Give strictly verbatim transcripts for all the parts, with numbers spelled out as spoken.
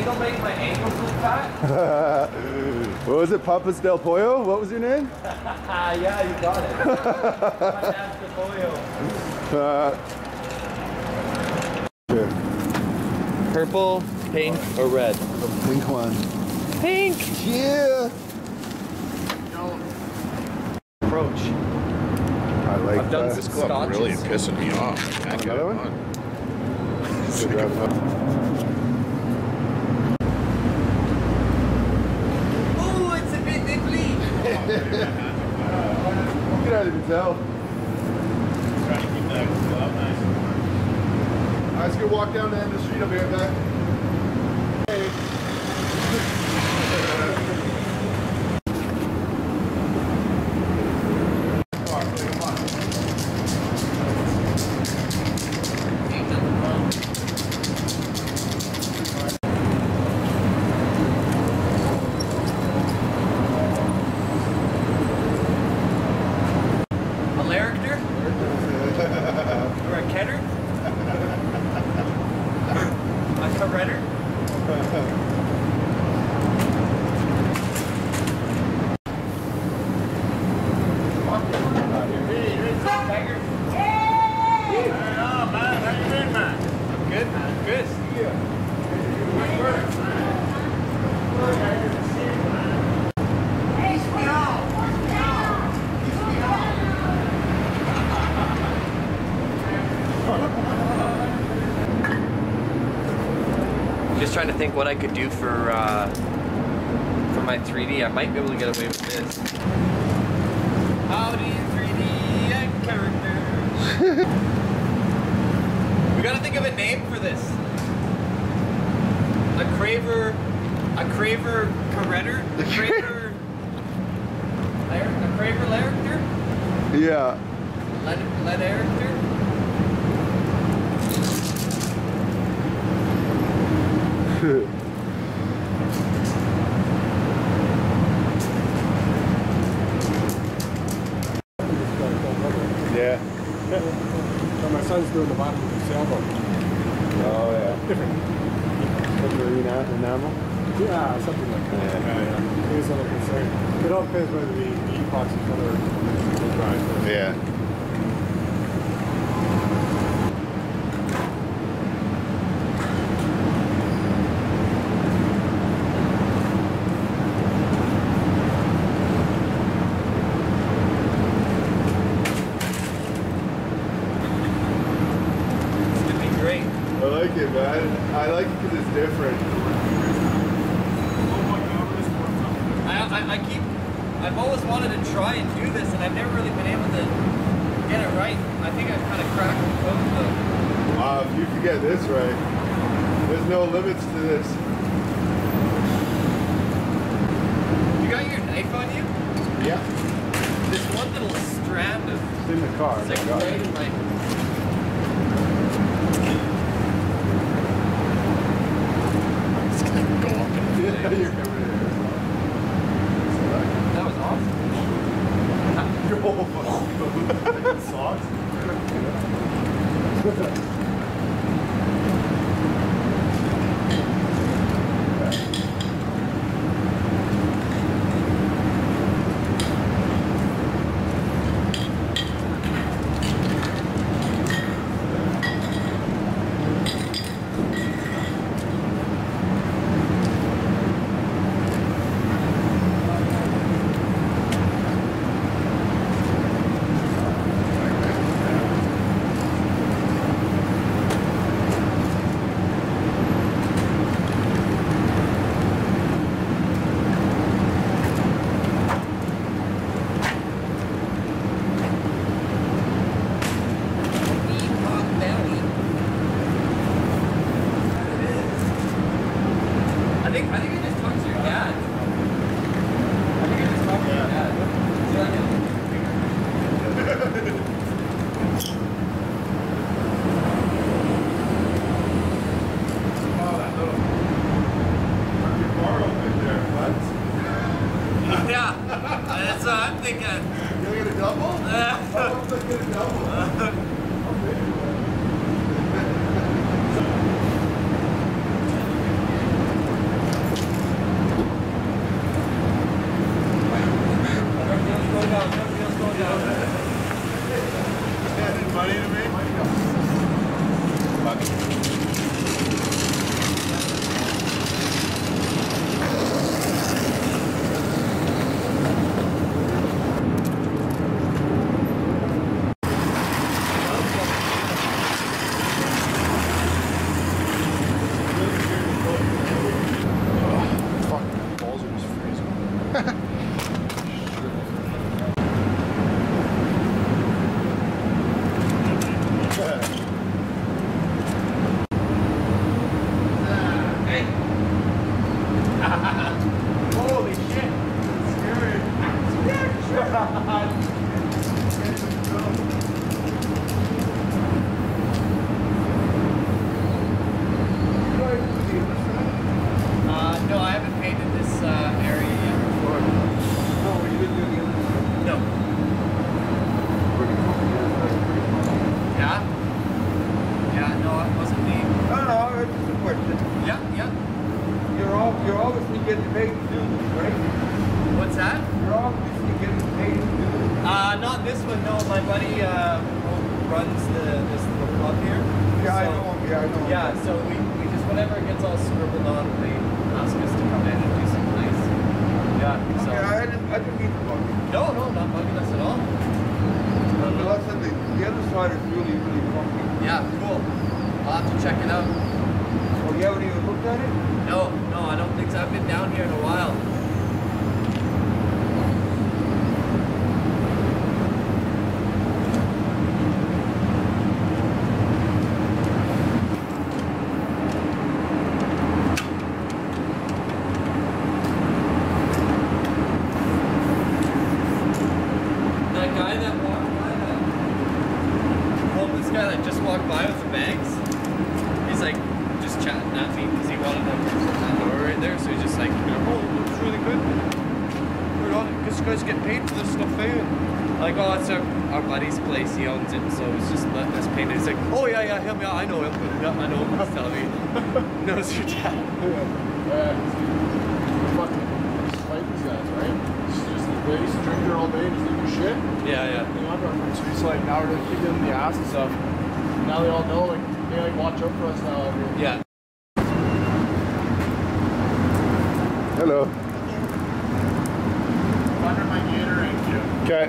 think I'll make my ankles look fat. What was it, Papas del Pollo? What was your name? Yeah, you got it. Papas del Pollo. Uh, Purple, pink, or red? the pink one. Pink! Yeah! Approach. I like I've done that. this This club really scotches. pissing me off. I can't get Another it one? on. Good job, huh? Ooh, it's a bit nipply. You can't even tell. Try to keep that glove nice. Alright, let's go walk down the end of the street. I'll be right back. Hey. Just trying to think what I could do for uh, for my three D. I might be able to get away with this. Howdy, three D and characters. We gotta think of a name for this. A Craver, a Craver Carretter, a Craver, a Craver character, Yeah. Led Led character. Yeah. So my son's doing the bottom of the sailboat. Oh, yeah. Different. Marine enamel? Yeah, something like that. Yeah. Yeah, yeah. He's a little concerned. It all depends whether the, the epoxy color will dry first. Yeah. I like it, man. I like it because it's different. I, I, I keep, I've always wanted to try and do this, and I've never really been able to get it right. I think I've kind of cracked the code, though. Wow, if you can get this right, there's no limits to this. You got your knife on you? Yeah. This one little strand of, It's in the car. it's like I got right it. in my... Yeah, you're coming in. That was awesome. Socks? What wasn't me? No, no, it's just a question. Yeah, yeah. You're all, you're obviously getting paid to do this, right? What's that? You're obviously getting paid to do this. Uh, not this one. No, my buddy uh, runs the this little club here. Yeah, I So- know. Yeah, I know. Yeah, so we, we just whenever it gets all scribbled on, they ask us to come in and do some plays. Yeah. So Okay, I didn't, I didn't mean to bug you. no, no, not bugging us at all. But I said the, the other side is really, really funky. Yeah, cool. I'll have to check it out. Oh, you haven't even looked at it? No, no, I don't think so. I've been down here in a while. That guy that walked by, that homeless guy that just walked by with the bags, he's like just chatting at me because he wanted to that door right there. So he's just like, oh, it looks really good. We're on it because you guys get paid for this stuff, eh? Like, oh, it's our, our buddy's place. He owns it, so he's just letting us paint it. He's like, oh yeah, yeah, him, yeah, I know him. Yeah, I know him. He's telling me, knows your dad. Yeah. Fucking fight these guys, right? Just, just they used to drink here all day, just do shit. Yeah, yeah. They got our streets like now we're kicking them in the ass and stuff. Now they all know, like they like watch out for us now. Out here. Yeah. Hello. Under my Gatorade, too. Okay.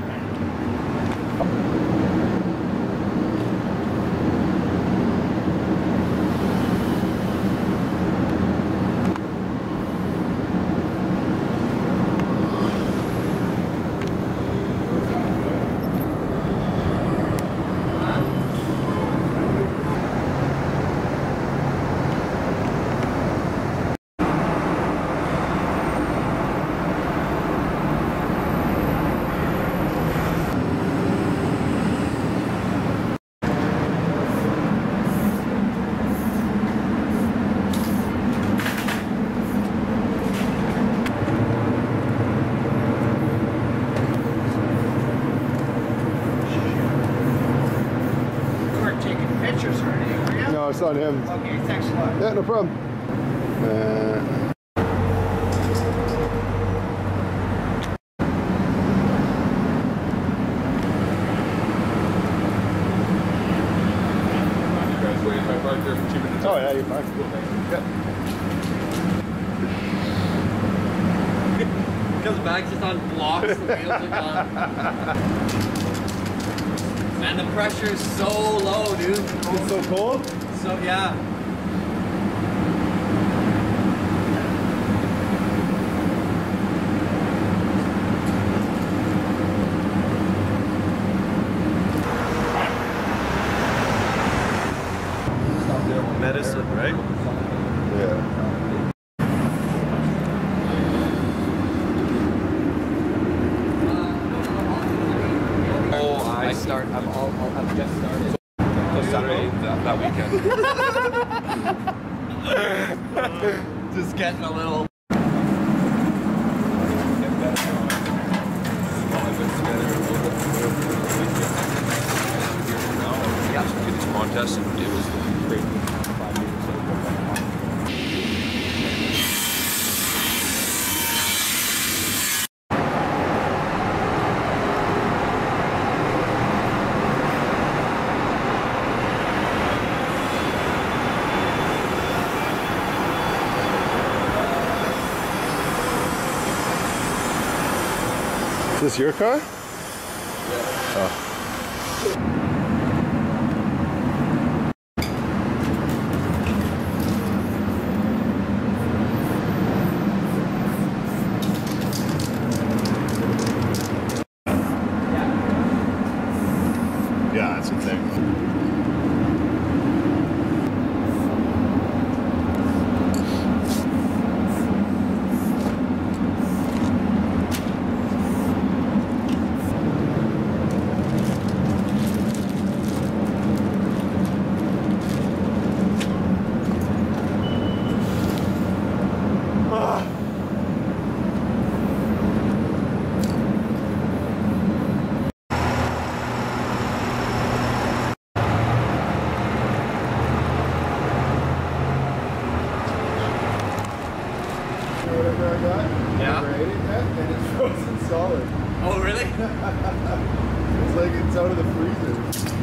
No, it's on him. Okay, thanks a lot. Yeah, no problem. Uh, oh yeah, you're fine. Yeah. Because the bag's just on blocks, the wheels are gone. And the pressure is so low, dude. It's so cold? So, yeah. Medicine, right? Yeah. Oh, I start. I'm all. I've just started. So Saturday, that, that weekend. Just getting a little. Contest and it was great. Is this your car? Oh. Yeah, that's the thing. Craver I got. Yeah. Number eighty, yeah, and it's frozen solid. Oh, really? It's like it's out of the freezer.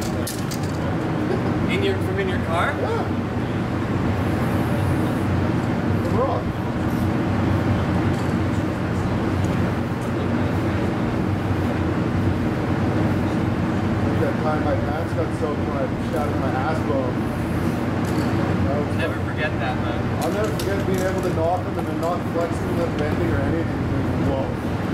In your from in your car? Yeah. What's wrong? That time my pants got soaked when I shattered my ass bone. Never forget that, man. I'll never forget being able to knock them and then not flexing them, bending or anything. Whoa.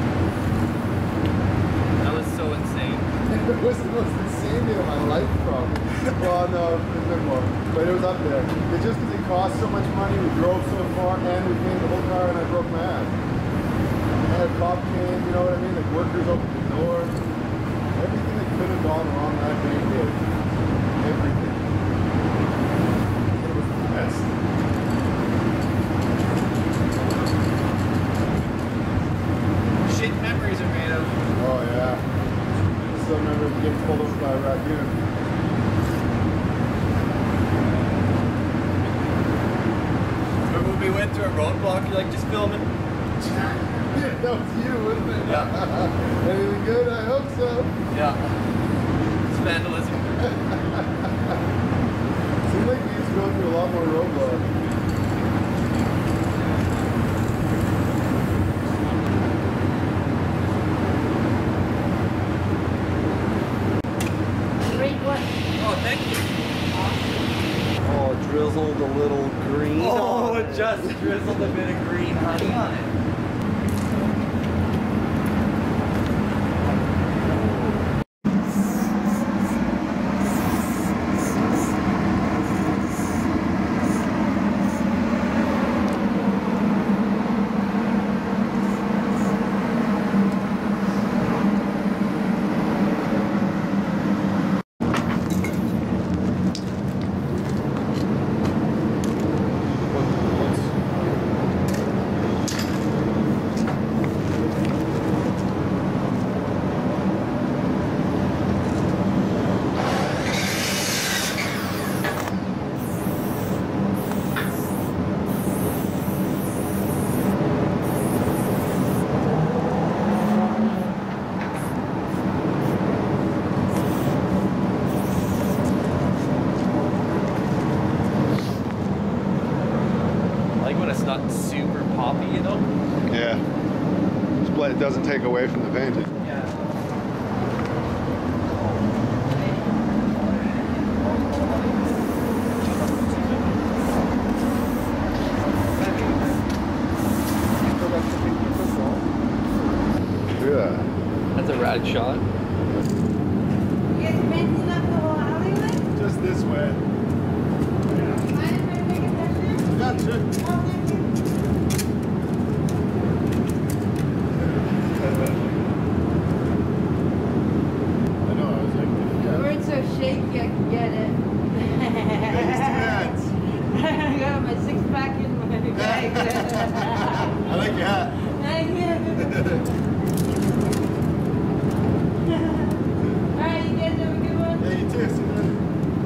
That was so insane. It was the most insane day of my life, probably. Well, no, it's been more. But it was up there. It's just because it cost so much money, we drove so far, and we came the whole car, and I broke my ass. And a cop came, you know what I mean? Like, workers opened the door. Everything that could have gone wrong that day did. Everything. It was the best. Shit memories are made of. Oh, yeah. I still remember getting pulled over by a raccoon. Remember when we went through a roadblock, you're like, just filming? Yeah, that was you, wasn't it? Yeah. Anything good? I hope so. Yeah. It's vandalism. Seems like we used to go through a lot more roadblocks. Great one. Oh, thank you. Oh, drizzled a little green. Oh, it just drizzled a bit of green honey on it. Not super poppy, you know? Yeah. But it doesn't take away from the vintage. Yeah. Look at that. That's a rad shot. You guys fencing up the whole alleyway? Just this way. Mind if I take a picture? Yeah, sure. Oh, thank you. I know, I was like, The word's so shaky I can get it. Thanks, I got my six pack in my bag. I like your hat. Thank you. Alright, you guys have a good one? Yeah, you too. See you later.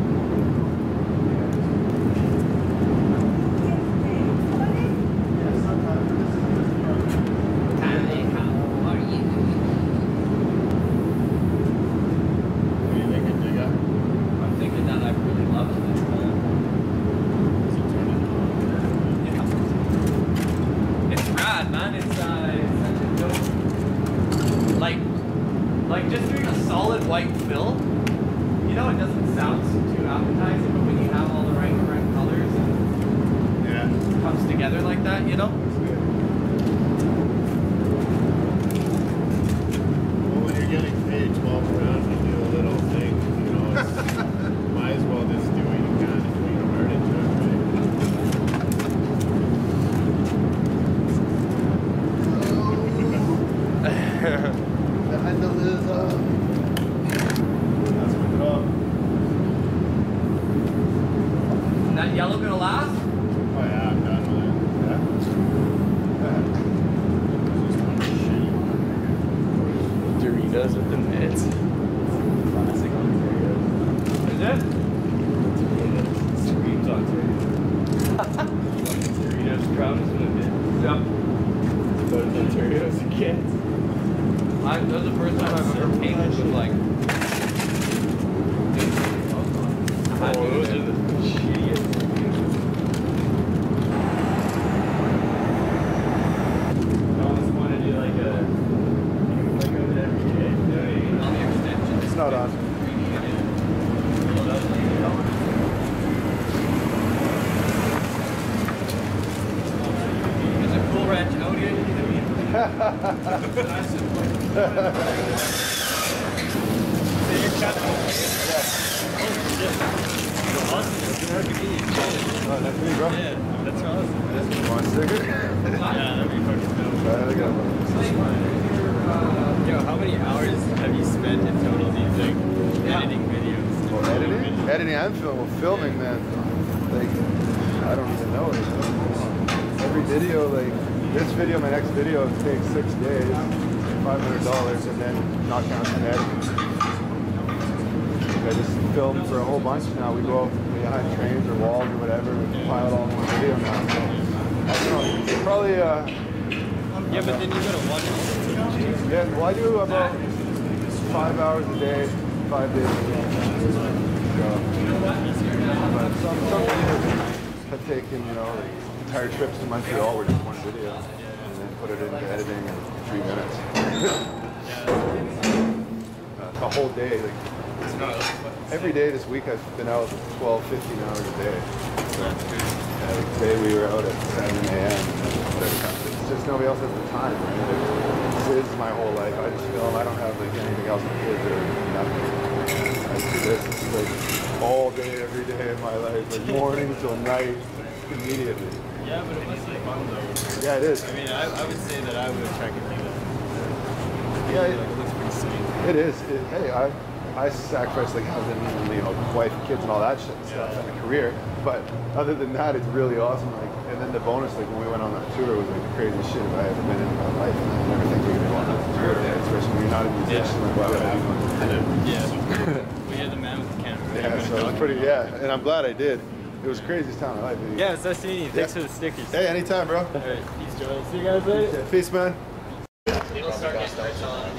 I'm thinking that I really love it. It's rad, man. It's uh, it's such a dope. Like, like just doing a solid white fill. You know, it doesn't sound too appetizing, but when you have all the right correct colors, and Yeah. it comes together like that, you know. Well, when you're getting paid twelve grand to do a little thing, you know, it's, might as well just do what you can and put your heart into it, I know this, uh, that's what it up. Is that yellow gonna last? right? Oh yeah, I'm done with it. Yeah. It's just one shitty one. Doritos with the mitts. Classic Ontario. Is it? Screams Ontario. Doritos, Travis with the mitts. Yep. Oh, that's me, bro. Yeah, that's awesome. You want a sticker? Yeah, that'd be fucking dope. There we go. Yo, how many hours have you spent in total, do you think, editing videos? Well, editing? Editing and film. Well, filming, man. Like, I don't even know. Like, every video, like, this video, my next video, takes six days, five hundred dollars, and then not counting editing. I just film for a whole bunch now. We go behind trains or walls or whatever, we compile it all in one video now. So, I don't know, probably, uh... Yeah, but then you gotta watch it. Yeah, well, I do about five hours a day, five days a week. So, but some, some videos have taken, you know, like entire trips to Montreal were just one video, and then put it into editing in three minutes. uh, a whole day, like, every day this week I've been out twelve, fifteen hours a day. So, yeah, like today we were out at seven A M It's just nobody else has the time, right? This is my whole life. I just film. I don't have like anything else with kids or nothing. I do this like all day, every day of my life, like morning till night, immediately. Yeah, but it must be fun though. Yeah, it is. I mean, I, I would say that I would have tried to do that. Yeah, it, Like, it looks pretty sick. it is. It, hey, I I sacrifice like having, you know, wife, kids, and all that shit stuff and a career. But other than that, it's really awesome. Like, and then the bonus, like when we went on that tour, was like the craziest shit I've ever been in my life. And I never think we would go on that tour, especially when you're not a musician. Like, why would I be going? Yeah. We had the man with the camera. Yeah, so it was pretty. Yeah, and I'm glad I did. It was the craziest time of my life. Dude. Yeah, it's nice to meet you. Thanks Yeah. for the stickers. Hey, anytime, bro. All right, peace, Joel. See you guys later. Peace, man. It'll start getting starts on.